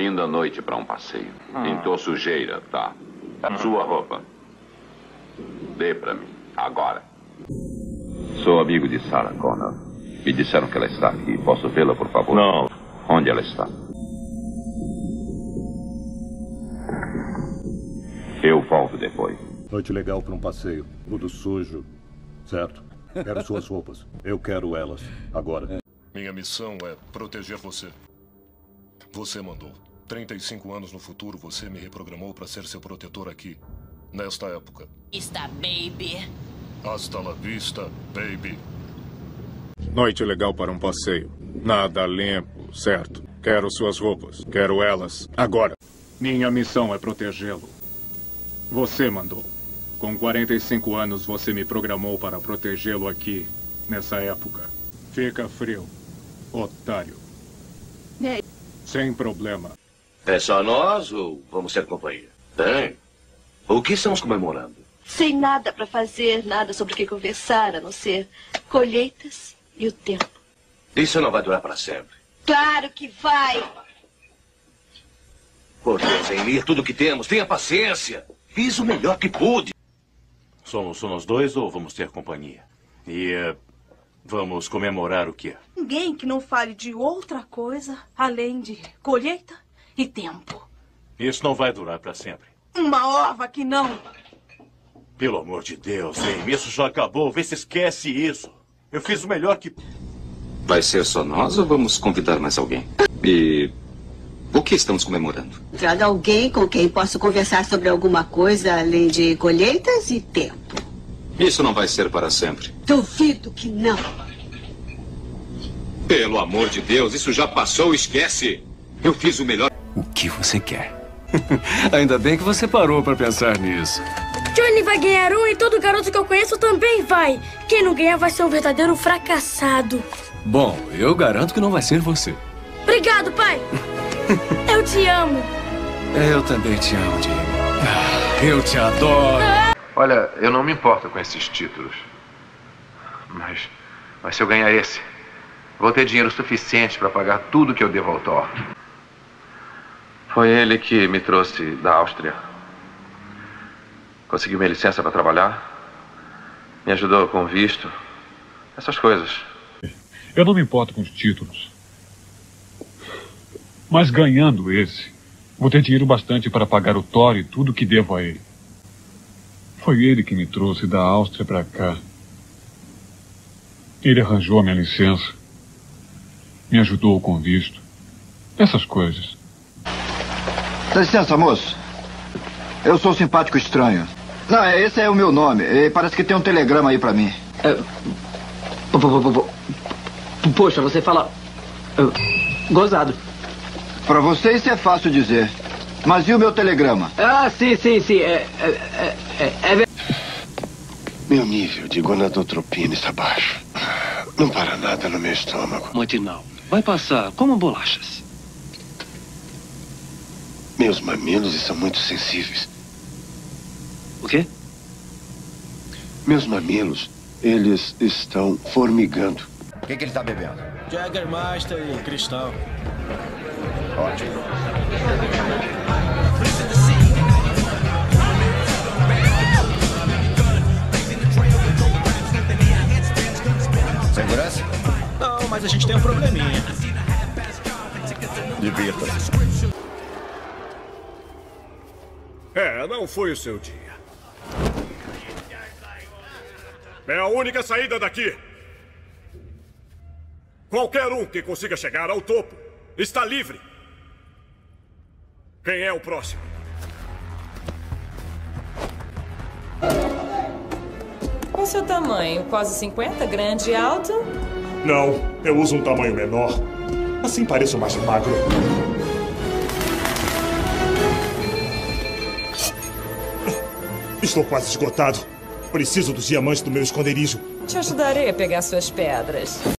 Linda noite para um passeio. Pintou sujeira, tá? Sua roupa. Dê para mim, agora. Sou amigo de Sarah Connor. Me disseram que ela está aqui. Posso vê-la, por favor? Não. Onde ela está? Eu volto depois. Noite legal para um passeio. Tudo sujo. Certo? Quero suas roupas. Eu quero elas. Agora. Minha missão é proteger você. Você mandou. 35 anos no futuro, você me reprogramou para ser seu protetor aqui. Nesta época. Está, baby. Hasta la vista, baby. Noite legal para um passeio. Nada limpo, certo? Quero suas roupas. Quero elas. Agora. Minha missão é protegê-lo. Você mandou. Com 45 anos, você me programou para protegê-lo aqui, nessa época. Fica frio, otário. Sem problema. É só nós ou vamos ter companhia? Bem, o que estamos comemorando? Sem nada para fazer, nada sobre o que conversar, a não ser colheitas e o tempo. Isso não vai durar para sempre. Claro que vai! Por Deus, Emir, tudo que temos, tenha paciência. Fiz o melhor que pude. Somos só nós dois ou vamos ter companhia? E vamos comemorar o quê? Ninguém que não fale de outra coisa além de colheita e tempo. Isso não vai durar para sempre. Uma ova que não. Pelo amor de Deus, Amy, isso já acabou. Vê se esquece isso. Eu fiz o melhor que... Vai ser só nós ou vamos convidar mais alguém? E o que estamos comemorando? Traga alguém com quem posso conversar sobre alguma coisa além de colheitas e tempo. Isso não vai ser para sempre. Duvido que não. Pelo amor de Deus, isso já passou, esquece. Eu fiz o melhor. O que você quer? Ainda bem que você parou para pensar nisso. Johnny vai ganhar um e todo garoto que eu conheço também vai. Quem não ganhar vai ser um verdadeiro fracassado. Bom, eu garanto que não vai ser você. Obrigado, pai. Eu te amo. Eu também te amo, Jimmy. Eu te adoro. Olha, eu não me importo com esses títulos. Mas se eu ganhar esse, vou ter dinheiro suficiente para pagar tudo que eu devo ao Thor. Foi ele que me trouxe da Áustria. Conseguiu minha licença para trabalhar. Me ajudou com visto. Essas coisas. Eu não me importo com os títulos. Mas ganhando esse, vou ter dinheiro bastante para pagar o Thor e tudo que devo a ele. Foi ele que me trouxe da Áustria para cá. Ele arranjou a minha licença. Me ajudou com visto. Essas coisas. Dá licença, moço. Eu sou um simpático estranho. Não, esse é o meu nome. Parece que tem um telegrama aí pra mim. Poxa, você fala... gozado. Pra você isso é fácil dizer. Mas e o meu telegrama? Ah, sim. Meu nível de gonadotropina está baixo. Não para nada no meu estômago. Matinal. Vai passar como bolachas. Meus mamilos são muito sensíveis. O quê? Meus mamilos, eles estão formigando. O que ele está bebendo? Jägermeister e Cristal. Ótimo. Segurança? Não, mas a gente tem um probleminha. Divirta-se. Não foi o seu dia. É a única saída daqui. Qualquer um que consiga chegar ao topo está livre. Quem é o próximo? Qual o seu tamanho? Quase 50? Grande e alto? Não, eu uso um tamanho menor. Assim pareço mais magro. Estou quase esgotado. Preciso dos diamantes do meu esconderijo. Te ajudarei a pegar suas pedras.